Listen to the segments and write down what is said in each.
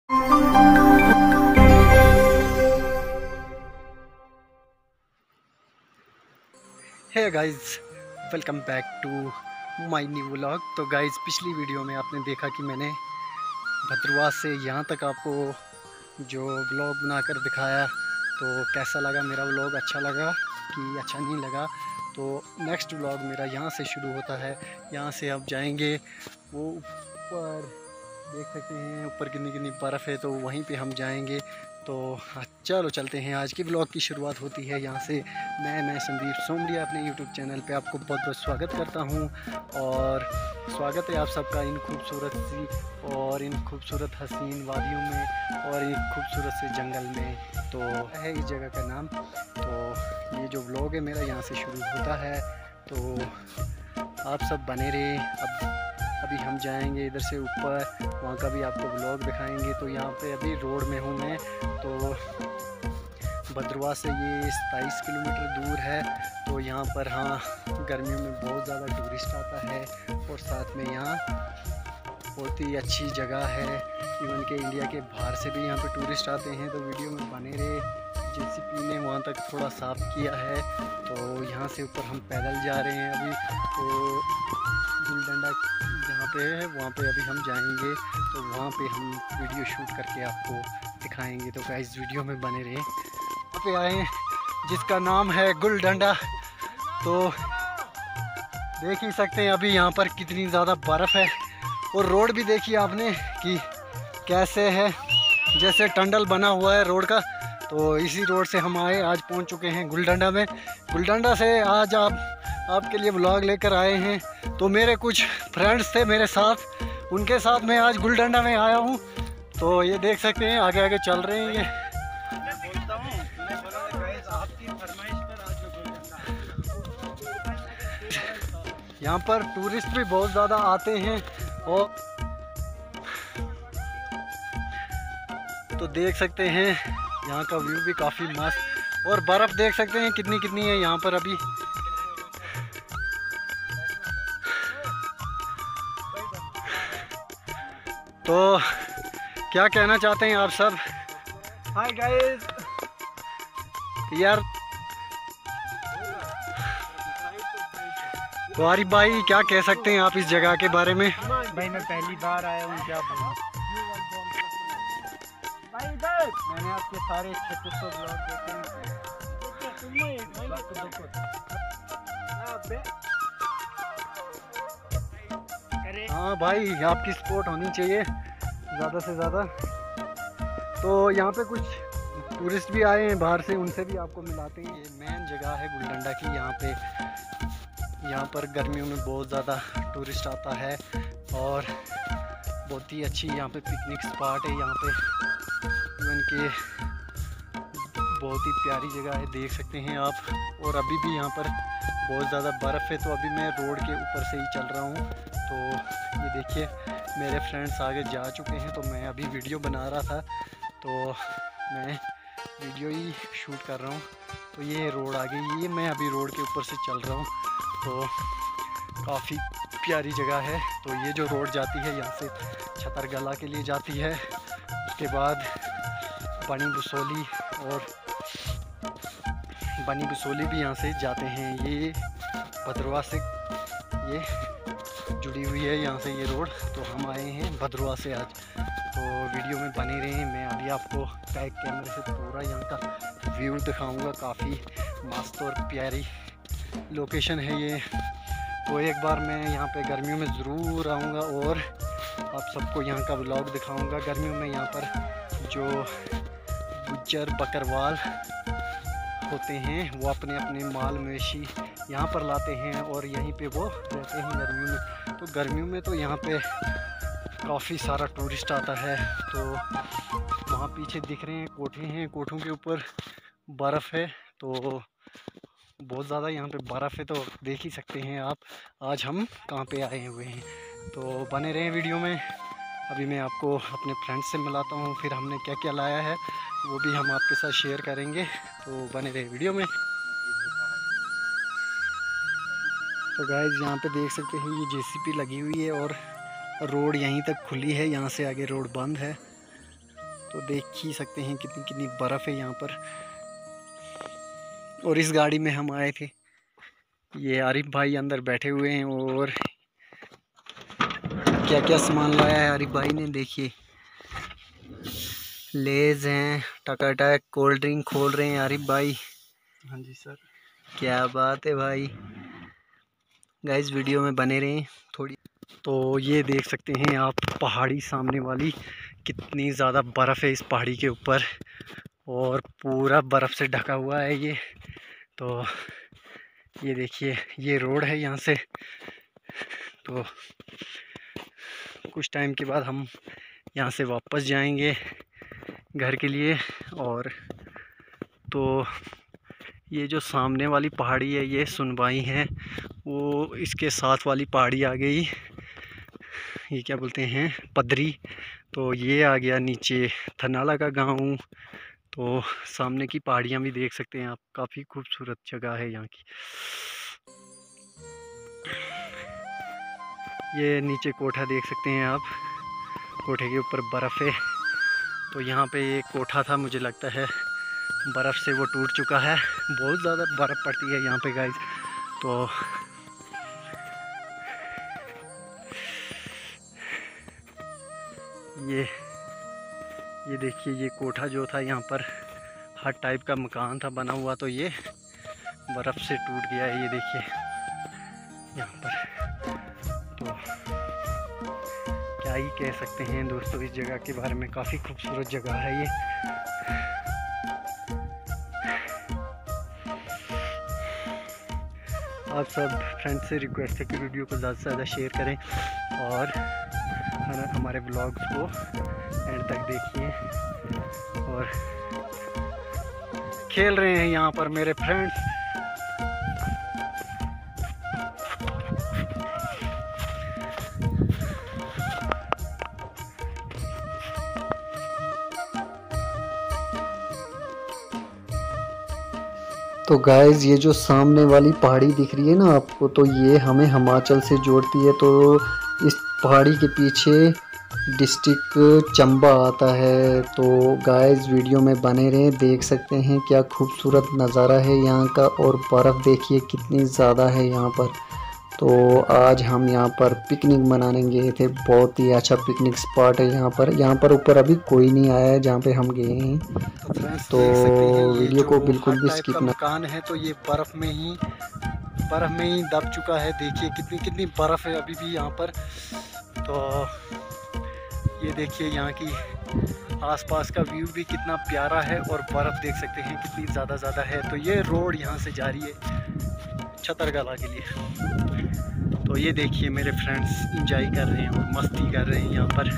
Hey guys, welcome back to my new vlog. तो guys, पिछली video में आपने देखा कि मैंने भद्रवाह से यहाँ तक आपको जो व्लॉग बनाकर दिखाया, तो कैसा लगा मेरा व्लॉग? अच्छा लगा कि अच्छा नहीं लगा? तो नेक्स्ट व्लॉग मेरा यहाँ से शुरू होता है। यहाँ से आप जाएंगे, वो ऊपर देख सकते हैं ऊपर कितनी कितनी बर्फ़ है, तो वहीं पे हम जाएंगे। तो चलो चलते हैं। आज की व्लॉग की शुरुआत होती है यहाँ से। मैं संदीप सोमरिया अपने यूट्यूब चैनल पे आपको बहुत बहुत स्वागत करता हूँ, और स्वागत है आप सबका इन खूबसूरत सी और इन खूबसूरत हसीन वादियों में और एक खूबसूरत से जंगल में। तो है इस जगह का नाम। तो ये जो व्लॉग है मेरा यहाँ से शुरू होता है, तो आप सब बने रहे। अभी हम जाएंगे इधर से ऊपर, वहाँ का भी आपको व्लॉग दिखाएंगे। तो यहाँ पे अभी रोड में हूँ मैं। तो भद्रवाह से ये 27 किलोमीटर दूर है। तो यहाँ पर हाँ, गर्मियों में बहुत ज़्यादा टूरिस्ट आता है, और साथ में यहाँ बहुत ही अच्छी जगह है। इवन के इंडिया के बाहर से भी यहाँ पे टूरिस्ट आते हैं। तो वीडियो में बने रहे। जेसीपी ने वहाँ तक थोड़ा साफ़ किया है। तो यहाँ से ऊपर हम पैदल जा रहे हैं अभी। तो गुलडंडा जहाँ पे है वहाँ पे अभी हम जाएंगे, तो वहाँ पे हम वीडियो शूट करके आपको दिखाएंगे। तो गाइस, वीडियो में बने रहे। यहाँ पे आए हैं जिसका नाम है गुलडंडा। तो देख ही सकते हैं अभी यहाँ पर कितनी ज़्यादा बर्फ़ है, और रोड भी देखिए आपने कि कैसे है, जैसे टंडल बना हुआ है रोड का। तो इसी रोड से हम आए, आज पहुँच चुके हैं गुलडंडा में। गुलडंडा से आज आपके लिए व्लॉग लेकर आए हैं। तो मेरे कुछ फ्रेंड्स थे मेरे साथ, उनके साथ मैं आज गुलडंडा में आया हूँ। तो ये देख सकते हैं आगे आगे चल रहे हैं ये। यहाँ पर टूरिस्ट भी बहुत ज़्यादा आते हैं, और तो देख सकते हैं यहाँ का व्यू भी काफ़ी मस्त, और बर्फ़ देख सकते हैं कितनी कितनी है यहाँ पर अभी। तो क्या कहना चाहते हैं आप सब? हाय गाइस यार, तो आरिफ भाई क्या कह सकते हैं आप इस जगह के बारे में? भाई मैं पहली बार आया हूँ, क्या बोलूं। मैंने आपके सारे 3600 ब्लॉग देखे हैं। हाँ भाई, आपकी सपोर्ट होनी चाहिए ज़्यादा से ज़्यादा। तो यहाँ पे कुछ टूरिस्ट भी आए हैं बाहर से, उनसे भी आपको मिलाते हैं। ये मेन जगह है गुलडंडा की। यहाँ पर गर्मियों में बहुत ज़्यादा टूरिस्ट आता है, और बहुत ही अच्छी यहाँ पे पिकनिक स्पॉट है। यहाँ पे इवन के बहुत ही प्यारी जगह है, देख सकते हैं आप। और अभी भी यहाँ पर बहुत ज़्यादा बर्फ़ है। तो अभी मैं रोड के ऊपर से ही चल रहा हूँ। तो ये देखिए मेरे फ्रेंड्स आगे जा चुके हैं, तो मैं अभी वीडियो बना रहा था, तो मैं वीडियो ही शूट कर रहा हूँ। तो ये रोड आ गई, ये मैं अभी रोड के ऊपर से चल रहा हूँ। तो काफ़ी प्यारी जगह है। तो ये जो रोड जाती है यहाँ से छतरगला के लिए जाती है, उसके बाद बनी बसोली, और बनी बसोली भी यहाँ से जाते हैं। ये भद्रवाह से ये जुड़ी हुई है यहाँ से ये रोड। तो हम आए हैं भद्रवाह से आज। तो वीडियो में बने रहे हैं। मैं अभी आपको बैक कैमरे से पूरा यहाँ का व्यू दिखाऊंगा। काफ़ी मस्त और प्यारी लोकेशन है ये। तो एक बार मैं यहाँ पे गर्मियों में ज़रूर आऊँगा, और आप सबको यहाँ का व्लॉग दिखाऊंगा। गर्मियों में यहाँ पर जो गुज्जर बकरवाल होते हैं, वो अपने अपने माल मवेशी यहाँ पर लाते हैं, और यहीं पे वो रहते हैं गर्मियों में। तो गर्मियों में तो यहाँ पे काफ़ी सारा टूरिस्ट आता है। तो वहाँ पीछे दिख रहे हैं कोठे हैं, कोठों के ऊपर बर्फ़ है। तो बहुत ज़्यादा यहाँ पे बर्फ़ है, तो देख ही सकते हैं आप आज हम कहाँ पे आए हुए हैं। तो बने रहें वीडियो में। अभी मैं आपको अपने फ्रेंड्स से मिलाता हूँ, फिर हमने क्या क्या लाया है वो भी हम आपके साथ शेयर करेंगे। तो बने रहे वीडियो में। तो गाइस, यहाँ पे देख सकते हैं ये जेसीपी लगी हुई है, और रोड यहीं तक खुली है, यहाँ से आगे रोड बंद है। तो देख ही सकते हैं कितनी कितनी बर्फ़ है यहाँ पर। और इस गाड़ी में हम आए थे, ये आरिफ भाई अंदर बैठे हुए हैं और क्या क्या सामान लाया है आरिफ भाई ने, देखिए लेज हैं, टकाटक कोल्ड ड्रिंक खोल रहे हैं आरिफ भाई। हाँ जी सर। क्या बात है भाई। गाइस वीडियो में बने रहें थोड़ी। तो ये देख सकते हैं आप पहाड़ी सामने वाली, कितनी ज़्यादा बर्फ़ है इस पहाड़ी के ऊपर और पूरा बर्फ़ से ढका हुआ है ये। तो ये देखिए ये रोड है यहाँ से। तो कुछ टाइम के बाद हम यहाँ से वापस जाएंगे घर के लिए। और तो ये जो सामने वाली पहाड़ी है ये सुनवाई है, वो इसके साथ वाली पहाड़ी आ गई, ये क्या बोलते हैं, पदरी। तो ये आ गया नीचे थनाला का गांव। तो सामने की पहाड़ियाँ भी देख सकते हैं आप, काफ़ी खूबसूरत जगह है यहाँ की। ये नीचे कोठा देख सकते हैं आप, कोठे के ऊपर बर्फ़ है। तो यहाँ पे एक कोठा था, मुझे लगता है बर्फ़ से वो टूट चुका है, बहुत ज़्यादा बर्फ़ पड़ती है यहाँ पे गाइस। तो ये देखिए ये कोठा जो था यहाँ पर हट टाइप का मकान था बना हुआ, तो ये बर्फ़ से टूट गया है, ये देखिए यहाँ पर। तो क्या ही कह सकते हैं दोस्तों इस जगह के बारे में, काफ़ी खूबसूरत जगह है ये। आप सब फ्रेंड्स से रिक्वेस्ट है कि वीडियो को ज़्यादा से ज़्यादा शेयर करें और हमारे ब्लॉग्स को एंड तक देखिए। और खेल रहे हैं यहाँ पर मेरे फ्रेंड्स। तो गाइस ये जो सामने वाली पहाड़ी दिख रही है ना आपको, तो ये हमें हिमाचल से जोड़ती है। तो इस पहाड़ी के पीछे डिस्ट्रिक्ट चंबा आता है। तो गाइस वीडियो में बने रहें, देख सकते हैं क्या खूबसूरत नज़ारा है यहाँ का। और बर्फ़ देखिए कितनी ज़्यादा है यहाँ पर। तो आज हम यहाँ पर पिकनिक मनाने गए थे, बहुत ही अच्छा पिकनिक स्पॉट है यहाँ पर। यहाँ पर ऊपर अभी कोई नहीं आया है जहाँ पे हम गए हैं। तो वीडियो को बिल्कुल भी स्किप ना। मकान है तो ये बर्फ़ में ही दब चुका है, देखिए कितनी कितनी बर्फ़ है अभी भी यहाँ पर। तो ये देखिए यहाँ की आसपास का व्यू भी कितना प्यारा है और बर्फ़ देख सकते हैं कितनी ज़्यादा है। तो ये रोड यहाँ से जा रही है छतरगला के लिए। तो ये देखिए मेरे फ्रेंड्स एंजॉय कर रहे हैं और मस्ती कर रहे हैं यहाँ पर।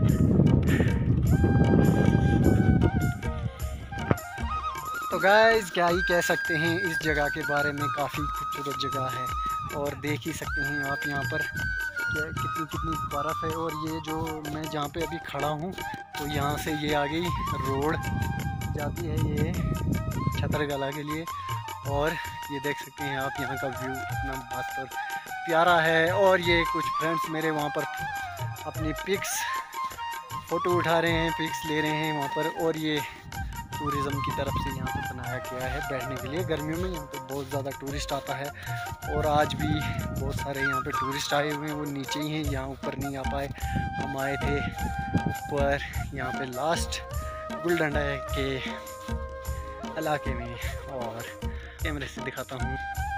तो गाइस क्या ही कह सकते हैं इस जगह के बारे में, काफ़ी खूबसूरत जगह है। और देख ही सकते हैं आप यहाँ पर कितनी कितनी बर्फ़ है। और ये जो मैं जहाँ पे अभी खड़ा हूँ, तो यहाँ से ये आ गई रोड जाती है ये छतरगला के लिए। और ये देख सकते हैं आप यहाँ का व्यू कितना मस्त और प्यारा है। और ये कुछ फ्रेंड्स मेरे वहाँ पर अपनी फ़ोटो उठा रहे हैं, पिक्स ले रहे हैं वहाँ पर। और ये टूरिज़्म की तरफ से यहाँ पर बनाया गया है बैठने के लिए। गर्मियों में यहाँ पे बहुत ज़्यादा टूरिस्ट आता है और आज भी बहुत सारे यहाँ पे टूरिस्ट आए हुए हैं, वो नीचे ही हैं, यहाँ ऊपर नहीं आ पाए। हम आए थे ऊपर यहाँ पे लास्ट गुलडंडा के इलाके में। और कैमरे से दिखाता हूँ,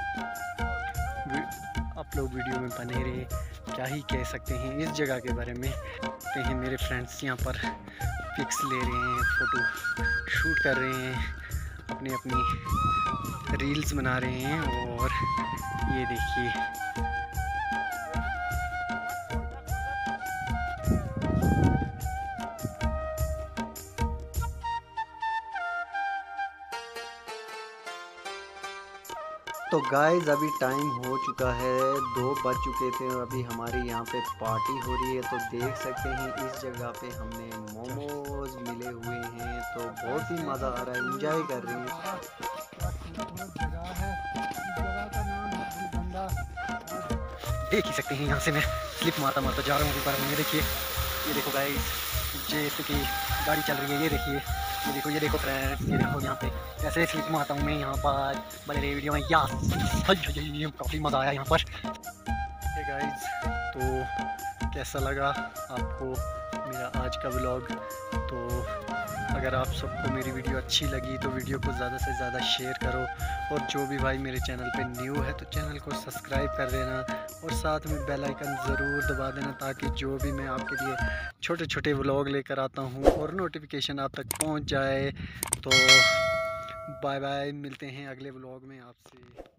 आप लोग वीडियो में बने रहे। क्या ही कह सकते हैं इस जगह के बारे में। देखते हैं मेरे फ्रेंड्स यहाँ पर पिक्स ले रहे हैं, फ़ोटो शूट कर रहे हैं, अपनी रील्स बना रहे हैं। और ये देखिए तो गाइस अभी टाइम हो चुका है, 2 बज चुके थे और अभी हमारी यहाँ पे पार्टी हो रही है। तो देख सकते हैं इस जगह पे हमने मोमोज मिले हुए हैं, तो बहुत ही मज़ा आ रहा है, एंजॉय कर रहे हैं। देख ही सकते हैं यहाँ से मैं स्लिप मारता जा रहा हूँ ऊपर में। ये देखिए, ये देखो गाइस, जैसे कि गाड़ी चल रही है। ये देखो फ्रेंड्स, ये देखो यहाँ पे ऐसे फ्लिप मारता हूँ मैं यहाँ पर बड़े वीडियो में। या काफ़ी मज़ा आया यहाँ पर। गाइस, तो कैसा लगा आपको मेरा आज का व्लॉग? तो अगर आप सबको मेरी वीडियो अच्छी लगी तो वीडियो को ज़्यादा से ज़्यादा शेयर करो, और जो भी भाई मेरे चैनल पे न्यू है तो चैनल को सब्सक्राइब कर देना, और साथ में बेल आइकन ज़रूर दबा देना, ताकि जो भी मैं आपके लिए छोटे छोटे व्लॉग लेकर आता हूँ और नोटिफिकेशन आप तक पहुँच जाए। तो बाय बाय, मिलते हैं अगले व्लॉग में आपसे।